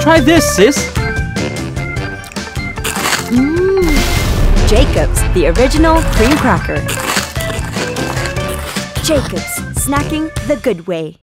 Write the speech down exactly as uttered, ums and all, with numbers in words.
Try this, sis. Mmm. Jacob's, the original cream cracker. Jacob's, snacking the good way.